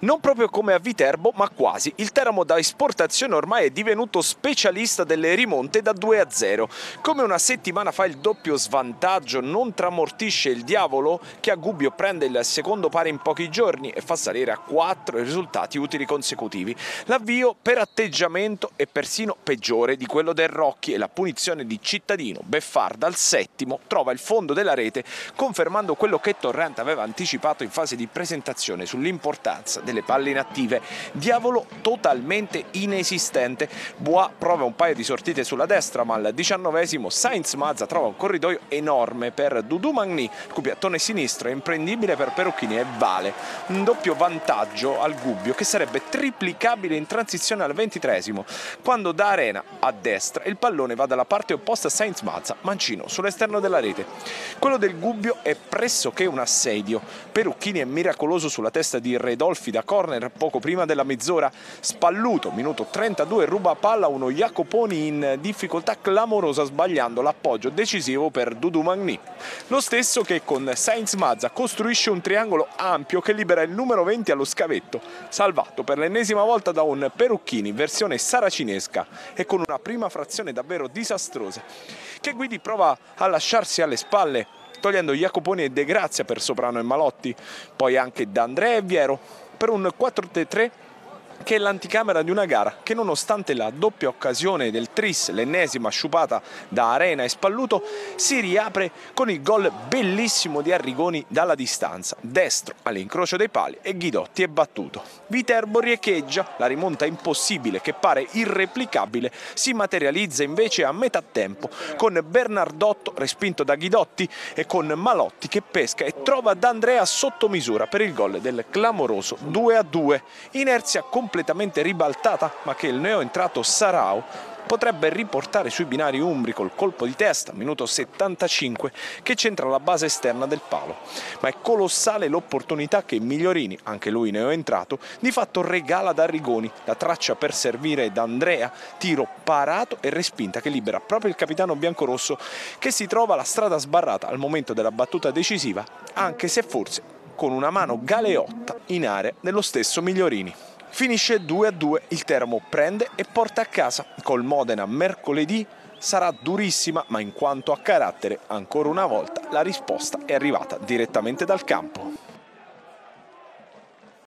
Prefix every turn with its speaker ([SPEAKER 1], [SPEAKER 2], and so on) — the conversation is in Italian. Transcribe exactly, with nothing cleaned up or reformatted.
[SPEAKER 1] Non proprio come a Viterbo, ma quasi. Il Teramo da esportazione ormai è divenuto specialista delle rimonte da due a zero. Come una settimana fa il doppio svantaggio non tramortisce il Diavolo, che a Gubbio prende il secondo pari in pochi giorni e fa salire a quattro i risultati utili consecutivi. L'avvio per atteggiamento è persino peggiore di quello del Rocchi e la punizione di Cittadino, Beffarda al settimo, trova il fondo della rete, confermando quello che Torrente aveva anticipato in fase di presentazione sull'importanza delle palle inattive. Diavolo totalmente inesistente. Bois prova un paio di sortite sulla destra, ma al diciannovesimo Sainz Mazza trova un corridoio enorme per Doudou Magny, il cui piattone sinistro è imprendibile per Perucchini e vale un doppio vantaggio al Gubbio che sarebbe triplicabile in transizione al ventitreesimo, quando da Arena a destra il pallone va dalla parte opposta a Sainz Mazza, mancino sull'esterno della rete. Quello del Gubbio è pressoché un assedio. Perucchini è miracoloso sulla testa di Redolfi da corner poco prima della mezz'ora. Spalluto, minuto trentadue, ruba palla a uno Jacoponi in difficoltà clamorosa sbagliando l'appoggio decisivo per Doudou Magny. Lo stesso che con Sainz Mazza costruisce un triangolo ampio che libera il numero venti allo scavetto, salvato per l'ennesima volta da un Perucchini versione saracinesca e con una prima frazione davvero disastrosa, che Guidi prova a lasciarsi alle spalle, togliendo Jacoponi e De Grazia per Soprano e Malotti, poi anche D'Andrea e Viero, per un quattro tre che è l'anticamera di una gara che, nonostante la doppia occasione del tris, l'ennesima sciupata da Arena e Spalluto, si riapre con il gol bellissimo di Arrigoni dalla distanza, destro all'incrocio dei pali e Ghidotti è battuto. Viterbo riecheggia, la rimonta impossibile che pare irreplicabile si materializza invece a metà tempo, con Bernardotto respinto da Ghidotti e con Malotti che pesca e trova D'Andrea sotto misura per il gol del clamoroso due a due. Inerzia completamente completamente ribaltata, ma che il neoentrato Sarau potrebbe riportare sui binari umbri col colpo di testa, minuto settantacinque, che centra la base esterna del palo. Ma è colossale l'opportunità che Migliorini, anche lui neoentrato, di fatto regala ad Arrigoni, la traccia per servire D'Andrea, tiro parato e respinta che libera proprio il capitano biancorosso, che si trova la strada sbarrata al momento della battuta decisiva, anche se forse con una mano galeotta in area dello stesso Migliorini. Finisce due a due, il Teramo prende e porta a casa. Col Modena mercoledì sarà durissima, ma in quanto a carattere, ancora una volta la risposta è arrivata direttamente dal campo.